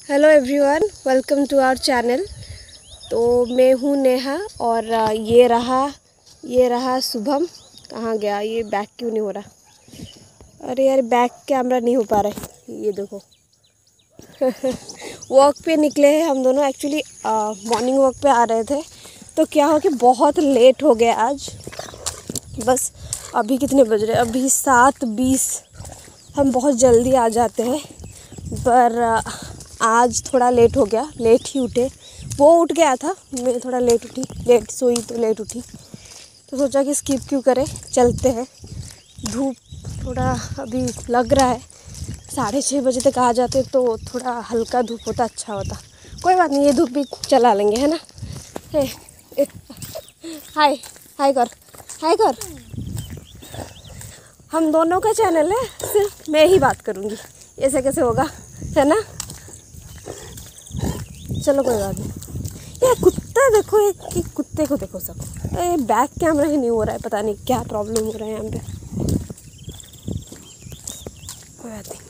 Hello everyone, welcome to our channel. तो मैं हूँ नेहा और ये रहा शुभम। कहाँ गया ये? बैक क्यों नहीं हो रहा? अरे यार, बैक कैमरा नहीं हो पा रहा है। ये देखो वॉक पे निकले हैं हम दोनों। एक्चुअली मॉर्निंग वॉक पे आ रहे थे, तो क्या हो कि बहुत लेट हो गया आज। बस अभी कितने बज रहे? अभी 7:20। हम बहुत जल्दी आ जाते हैं, पर आज थोड़ा लेट हो गया। लेट ही उठे। वो उठ गया था, मैं थोड़ा लेट उठी, लेट सोई तो लेट उठी। तो सोचा कि स्किप क्यों करें, चलते हैं। धूप थोड़ा अभी लग रहा है, 6:30 बजे तक आ जाते तो थोड़ा हल्का धूप होता, अच्छा होता। कोई बात नहीं, ये धूप भी चला लेंगे, है ना। हाय हाय कर, हाय कर। हम दोनों का चैनल है, सिर्फ मैं ही बात करूँगी, ऐसे कैसे होगा, है ना। चलो कोई बात नहीं। ये कुत्ता देखो, एक कुत्ते को देखो सब। बैक कैमरा ही नहीं हो रहा है, पता नहीं क्या प्रॉब्लम हो रहा है यहाँ पे। कोई बात नहीं।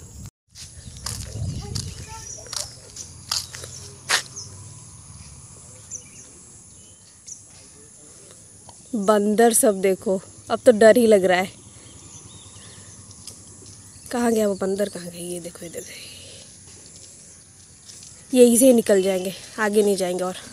बंदर सब देखो, अब तो डर ही लग रहा है। कहाँ गया वो बंदर? कहाँ गया? ये देखो, इधर यहीं से ही निकल जाएंगे, आगे नहीं जाएंगे। और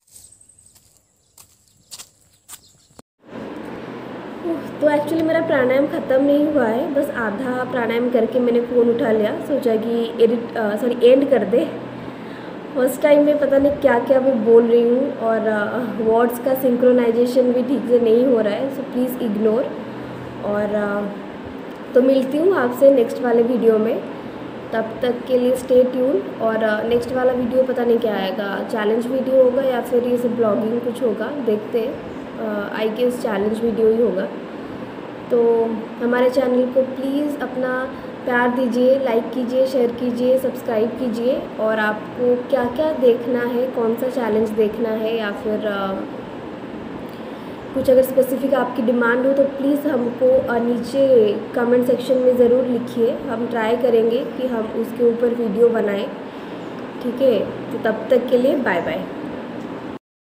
तो एक्चुअली मेरा प्राणायाम ख़त्म नहीं हुआ है, बस आधा प्राणायाम करके मैंने फ़ोन उठा लिया। सोचा कि एंड कर दे। फर्स्ट टाइम में पता नहीं क्या क्या मैं बोल रही हूँ, और वर्ड्स का सिंक्रोनाइजेशन भी ठीक से नहीं हो रहा है, सो प्लीज़ इग्नोर। और तो मिलती हूँ आपसे नेक्स्ट वाले वीडियो में। तब तक के लिए स्टे ट्यून। और नेक्स्ट वाला वीडियो पता नहीं क्या आएगा, चैलेंज वीडियो होगा या फिर ये सब ब्लॉगिंग कुछ होगा, देखते हैं। आई गेस चैलेंज वीडियो ही होगा। तो हमारे चैनल को प्लीज़ अपना प्यार दीजिए, लाइक कीजिए, शेयर कीजिए, सब्सक्राइब कीजिए। और आपको क्या क्या देखना है, कौन सा चैलेंज देखना है, या फिर कुछ अगर स्पेसिफिक आपकी डिमांड हो तो प्लीज़ हमको नीचे कमेंट सेक्शन में ज़रूर लिखिए। हम ट्राई करेंगे कि हम उसके ऊपर वीडियो बनाएं। ठीक है, तो तब तक के लिए बाय बाय।